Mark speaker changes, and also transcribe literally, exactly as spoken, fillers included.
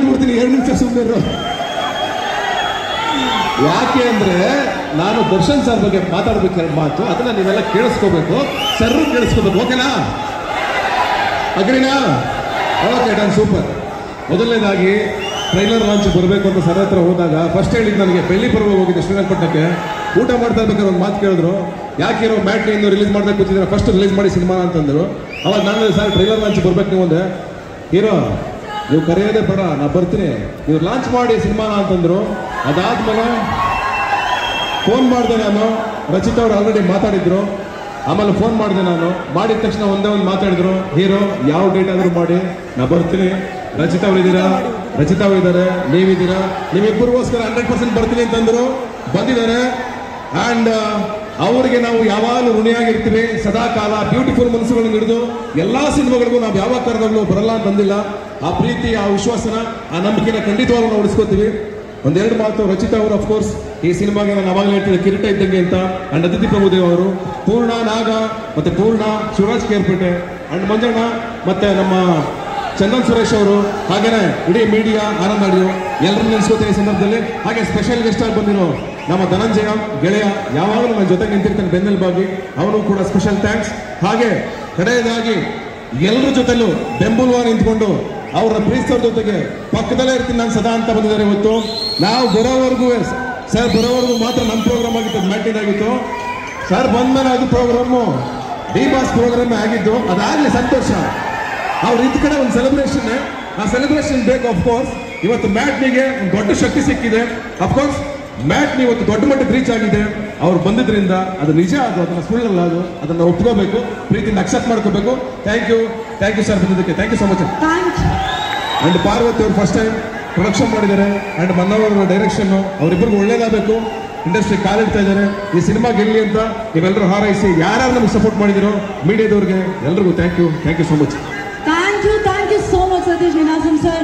Speaker 1: ಬಿಡ್ತೀನಿ, ಎರಡು ನಿಮಿಷ ಸುಮ್ಮನೆ. ಯಾಕೆ ಅಂದ್ರೆ ನಾನು ದರ್ಶನ್ ಸರ್ ಬಗ್ಗೆ ಮಾತಾಡ್ಬೇಕು ಎರಡು ಮಾತು, ಅದನ್ನ ನೀವೆಲ್ಲ ಕೇಳಿಸ್ಕೋಬೇಕು, ಸರ್ ಕೇಳಿಸ್ಕೋಬೇಕು. ಓಕೆನಾ? ಅಗ್ರಿನಾ? Okay done, super. ಮೊದಲನೇದಾಗಿ ಟ್ರೈಲರ್ ಲಾಂಚ್ ಬರಬೇಕು ಅಂತ ಸರ್ ಹತ್ರ ಹೋದಾಗ ಫಸ್ಟ್ ಹೇಳಿದ್ ನನಗೆ ಬೆಳ್ಳಿ ಪರ್ವ ಹೋಗಿದ್ದೆ ಶ್ರೀರಂಗಪಟ್ಟಣಕ್ಕೆ. ಊಟ ಮಾಡ್ತಾ ಇರ್ಬೇಕಾದ್ರೆ ಒಂದು ಮಾತು ಕೇಳಿದ್ರು, ಯಾಕಿರೋ ಮ್ಯಾಟ್ನಿ ಇನ್ನು ರಿಲೀಸ್ ಮಾಡ್ಬೇಕು ಕೂತಿದ್ರೆ ಫಸ್ಟ್ ರಿಲೀಸ್ ಮಾಡಿ ಸಿನಿಮಾ ಅಂತಂದ್ರು. ಅವಾಗ ನಾನು ಸರ್ ಟ್ರೈಲರ್ ಲಾಂಚ್ ಬರ್ಬೇಕು ನೀವು ಒಂದೆ, ಹೀರೋ ನೀವು ಕರೆಯೋದೇ ಬೇಡ, ನಾ ಬರ್ತೀನಿ, ನೀವು ಲಾಂಚ್ ಮಾಡಿ ಸಿನಿಮಾನ ಅಂತಂದ್ರು. ಅದಾದ್ಮೇಲೆ ಫೋನ್ ಮಾಡಿದೆ ನಾನು, ರಚಿತಾ ಅವ್ರು ಆಲ್ರೆಡಿ ಮಾತಾಡಿದ್ರು. ಆಮೇಲೆ ಫೋನ್ ಮಾಡಿದೆ ನಾನು, ಮಾಡಿದ ತಕ್ಷಣ ಒಂದೇ ಒಂದು ಮಾತಾಡಿದ್ರು, ಹೀರೋ ಯಾವ ಡೇಟ್ ಆದ್ರೂ ಮಾಡಿ ನಾ ಬರ್ತೀನಿ, ರಚಿತಾ ಅವ್ರು ಇದ್ದೀರಾ, ರಚಿತಾ ಅವ್ರು ಇದ್ದಾರೆ, ನೀವಿದ್ದೀರಾ, ನೀವಿಬ್ಬರಿಗೋಸ್ಕರ ಹಂಡ್ರೆಡ್ ಪರ್ಸೆಂಟ್ ಬರ್ತೀನಿ ಅಂತಂದ್ರು. ಬಂದಿದ್ದಾರೆ. ಅಂಡ್ ಅವರಿಗೆ ನಾವು ಯಾವಾಗಲೂ ಋಣಿಯಾಗಿರ್ತೀವಿ ಸದಾ ಕಾಲ. ಬ್ಯೂಟಿಫುಲ್ ಮನಸ್ಸುಗಳನ್ನು ಹಿಡಿದು ಎಲ್ಲಾ ಸಿನಿಮಾಗಳಿಗೂ ನಾವು ಯಾವಾಗ ಕರೆದಾಗಲೂ ಬರಲ್ಲ ಅಂತಂದಿಲ್ಲ. ಆ ಪ್ರೀತಿ, ಆ ವಿಶ್ವಾಸನ, ಆ ನಂಬಿಕೆನ ಖಂಡಿತವಾಗ್ಲೂ ನಾವು ಉಳಿಸ್ಕೋತೀವಿ. ಒಂದೆರಡು ಮಾತು, ರಚಿತಾ ಅವರು ಅಫ್ಕೋರ್ಸ್ ಈ ಸಿನಿಮಾಗೆ ನಾನು ಅವಾಗಲೇ ಹೇಳ್ತೀನಿ ಕಿರೀಟ ಇದ್ದಂಗೆ ಅಂತ. ಅಂಡ್ ಅದಿತಿ ಪ್ರಭುದೇವ್ ಅವರು, ಪೂರ್ಣ ನಾಗ ಮತ್ತೆ ಪೂರ್ಣ, ಶಿವರಾಜ್ ಕೇರ್ಪೇಟೆ, ಅಂಡ್ ಮಂಜಣ್ಣ, ಮತ್ತೆ ನಮ್ಮ ಚಂದನ್ ಸುರೇಶ್ ಅವರು, ಹಾಗೇನೆ ಇಡೀ ಮೀಡಿಯಾ, ಆನಂದ್ ಆಡಿಯೋ ಎಲ್ಲರನ್ನ ನೆನೆಸ್ಕೋತೀನಿ ಈ ಸಂದರ್ಭದಲ್ಲಿ. ಹಾಗೆ ಸ್ಪೆಷಲ್ ಗೆಸ್ಟ್ ಆಗಿ ಬಂದಿರೋ ನಮ್ಮ ಧನಂಜಯ ಗೆಳೆಯ, ಯಾವಾಗಲೂ ನನ್ನ ಜೊತೆಗೆ ನಿಂತಿರ್ತಾನೆ ಬೆನ್ನೆಲುಬಾಗಿ, ಅವನು ಕೂಡ ಸ್ಪೆಷಲ್ ಥ್ಯಾಂಕ್ಸ್. ಹಾಗೆ ಕಡೆಯದಾಗಿ ಎಲ್ಲರ ಜೊತೆಲೂ ಬೆಂಬಲವಾಗಿ ನಿಂತ್ಕೊಂಡು ಅವರ ಪ್ರೀತಿಸೋರ ಜೊತೆಗೆ ಪಕ್ಕದಲ್ಲೇ ಇರ್ತೀನಿ ನಾನು ಸದಾ ಅಂತ ಬಂದಿದ್ದಾರೆ. ಇವತ್ತು ನಾವು ಬರೋವರೆಗೂ, ಸರ್ ಬರೋವರೆಗೂ ಮಾತ್ರ ನಮ್ಮ ಪ್ರೋಗ್ರಾಮ್ ಆಗಿತ್ತು, ಮ್ಯಾಟಿನ್ ಆಗಿತ್ತು. ಸರ್ ಬಂದ್ಮೇಲೆ ಅದು ಪ್ರೋಗ್ರಾಮು ಡಿ ಬಾಸ್ ಪ್ರೋಗ್ರಾಮ್ ಆಗಿದ್ದು, ಅದಾಗಲಿ ಸಂತೋಷ. ಅವ್ರ ಇದ್ ಕಡೆ ಒಂದು ಸೆಲೆಬ್ರೇಷನ್, ಆ ಸೆಲೆಬ್ರೇಷನ್ ಬೇಕು. ಅಫ್ಕೋರ್ಸ್ ಇವತ್ತು ಮ್ಯಾಟ್ನಿಗೆ ಒಂದು ದೊಡ್ಡ ಶಕ್ತಿ ಸಿಕ್ಕಿದೆ. ಅಫ್ಕೋರ್ಸ್ ಮ್ಯಾಟ್ನಿ ಇವತ್ತು ದೊಡ್ಡ ಮಟ್ಟಕ್ಕೆ ರೀಚ್ ಆಗಿದೆ ಅವ್ರು ಬಂದಿದ್ರಿಂದ. ಅದು ನಿಜ, ಅದು ಅದನ್ನ ಸುಳ್ಳಲ್ಲ, ಅದು ಅದನ್ನ ಒಪ್ಕೋಬೇಕು, ಪ್ರೀತಿಯಿಂದ ಅಕ್ಸೆಪ್ಟ್ ಮಾಡ್ಕೋಬೇಕು. Thank you, thank you sir ಬಂದಿದ್ದಕ್ಕೆ, thank you so much. And Parvathi ಅವರು ಫಸ್ಟ್ ಟೈಮ್ ಪ್ರೊಡಕ್ಷನ್ ಮಾಡಿದ್ದಾರೆ, ಅಂಡ್ ಮನ್ನವರ ಡೈರೆಕ್ಷನ್, ಅವರಿಬ್ಬರಿಗೂ ಒಳ್ಳೇದಾಗಬೇಕು, ಇಂಡಸ್ಟ್ರಿ ಕಾಲಿಡ್ತಾ ಇದ್ದಾರೆ. ಈ ಸಿನಿಮಾ ಗೆಲ್ಲಿ ಅಂತ ನೀವೆಲ್ಲರೂ ಹಾರೈಸಿ, ಯಾರ್ಯಾರು ನಮ್ಗೆ ಸಪೋರ್ಟ್ ಮಾಡಿದಿರೋ ಮೀಡಿಯಾದವ್ರಿಗೆ ಎಲ್ರಿಗೂ thank you, thank you so much.
Speaker 2: Thank you, thank you so much, Satish Ninasam sir.